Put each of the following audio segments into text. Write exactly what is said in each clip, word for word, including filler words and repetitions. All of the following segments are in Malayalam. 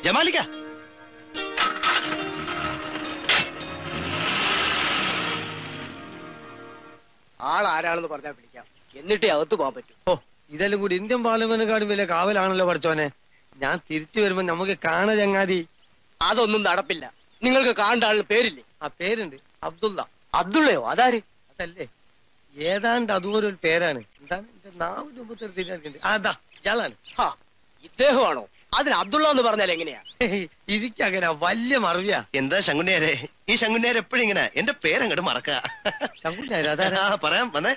ജമാലിക്ക ആളാരാണെന്ന് പറഞ്ഞാൽ പിടിക്കാം, എന്നിട്ടേ അകത്ത് പോകാൻ പറ്റും. ഓ ഇതെല്ലാം കൂടി ഇന്ത്യൻ പാർലമെന്റിനെക്കാളും വലിയ കാവലാണല്ലോ പഠിച്ചോനെ. ഞാൻ തിരിച്ചു വരുമ്പോ നമുക്ക് കാണ ചങ്ങാതി. അതൊന്നും നടപ്പില്ല. നിങ്ങൾക്ക് കാണേണ്ട ആളുടെ പേരില്ലേ? ആ പേരുണ്ട്, അബ്ദുള്ള. അബ്ദുള്ളയോ? അതാര്? അതല്ലേ ഏതാണ്ട് അതുപോലെ ഒരു പേരാണ്. എന്താണ് എന്റെ നാവിന്റെ മുമ്പത്തെ തിരിഞ്ഞിട്ടുണ്ട്. അതാ ഇയാളാണ്. ഹാ, ഇദ്ദേഹമാണോ? അതിന് അബ്ദുള്ള എന്ന് പറഞ്ഞാൽ എങ്ങനെയാ? ഇരിക്കങ്ങനെ വലിയ മറവിയാ. എന്താ ശങ്കുണ്ണിയാരെ, ഈ ശങ്കുണ്ണിയാരെ എപ്പോഴും ഇങ്ങനെ എന്റെ പേരങ്ങോട്ട് മറക്കുക. ശങ്കുണ്ണിയാരെ അതാ പറയാം വന്നേ.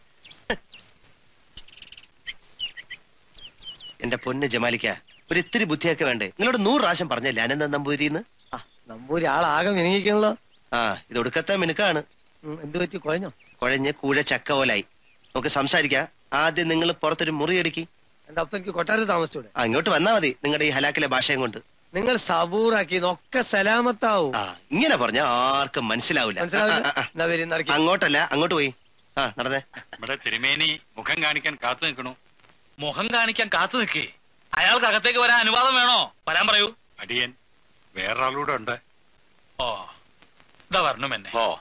എന്റെ പൊന്ന് ജമാലിക്ക, ഒരു ഇത്തിരി ബുദ്ധിയൊക്കെ വേണ്ടേ? നിങ്ങളോട് നൂറ് പ്രാവശ്യം പറഞ്ഞല്ലേ അനന്ത നമ്പൂരിന്ന്. ആ നമ്പൂരി ആളാകെ മിനുങ്ങിക്കണല്ലോ. ആ ഇത് ഒടുക്കത്തെ മിനുക്കാണ്. എന്ത് പറ്റി? കുഴഞ്ഞോ? കുഴഞ്ഞ് കൂഴ ചക്ക പോലായി. നമുക്ക് സംസാരിക്കാം. ആദ്യം നിങ്ങൾ പുറത്തൊരു മുറി എടുക്കി. എന്റെ അപ്പൊ എനിക്ക് കൊട്ടാരത്തിൽ താമസിച്ചൂടെ? ആ ഇങ്ങോട്ട് വന്നാ മതി, നിങ്ങളുടെ ഈ ഹലാക്കിലെ ഭാഷയും കൊണ്ട്. നിങ്ങൾ സബൂറാക്കി ഒക്കെ സലാമത്താവും. ആ ഇങ്ങനെ പറഞ്ഞ ആർക്കും മനസ്സിലാവില്ല. അങ്ങോട്ടല്ല, അങ്ങോട്ട് പോയി. ആ നടന്നേ. ഇവിടെ തിരുമേനി മുഖം കാണിക്കാൻ കാത്തു നിൽക്കണു. മുഖം കാണിക്കാൻ കാത്തു നിൽക്കേ? അയാൾക്ക് അകത്തേക്ക് വരാൻ അനുവാദം വേണോ? വരാൻ പറയൂ. അടിയൻ വേറൊരാളൂടെ ഉണ്ട്. ഓ ഇതാ വരണം എന്നെ. ഓ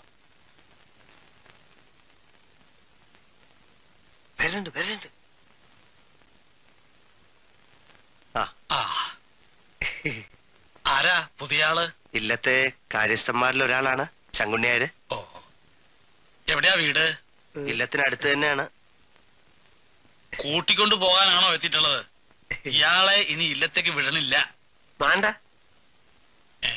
വരണ്ട് വരണ്ട്. ആ ആരാ പുതിയ ആള്? ഇല്ലത്തെ കാര്യസ്ഥന്മാരിൽ ഒരാളാണ് ശങ്കുണ്ണിയാര്. ഓ എവിടെയാ വീട്? ഇല്ലത്തിനടുത്ത് തന്നെയാണ്. കൂട്ടിക്കൊണ്ടു പോകാനാണോ എത്തിയിട്ടുള്ളത്? ഇയാളെ ഇനി ഇല്ലത്തേക്ക് വിടണില്ല. വേണ്ട. ഏ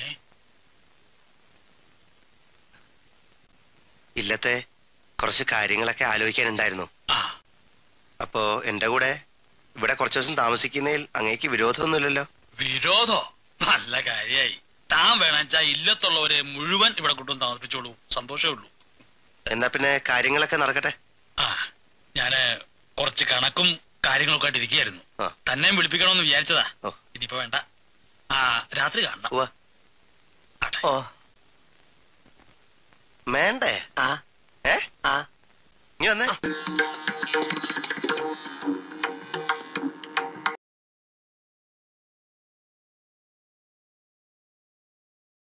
ഇല്ലത്തെ കുറച്ച് കാര്യങ്ങളൊക്കെ ആലോചിക്കാനുണ്ടായിരുന്നു. അപ്പോ എന്റെ കൂടെ ഇവിടെ കുറച്ചു ദിവസം താമസിക്കുന്നതിൽ അങ്ങേക്ക് വിരോധമൊന്നുമില്ലല്ലോ? വിരോധോ? നല്ല കാര്യായി. താൻ വേണച്ചാ ഇല്ലത്തുള്ളവരെ മുഴുവൻ ഇവിടെ കൊണ്ടുവന്ന് താമസിപ്പിച്ചോളൂ, സന്തോഷമേ ഉള്ളൂ. എന്നാ പിന്നെ കാര്യങ്ങളൊക്കെ നടക്കട്ടെ. ആ ഞാന് കുറച്ച് കണക്കും കാര്യങ്ങളൊക്കെ ആയിട്ട് ഇരിക്കുകയായിരുന്നു. തന്നെയും വിളിപ്പിക്കണമെന്ന് വിചാരിച്ചതാ. ഇനിയിപ്പോ വേണ്ട. ആ രാത്രി കാണണം. ഓ വേണ്ടേ? ആ ഏ ആ നീ വന്നേ.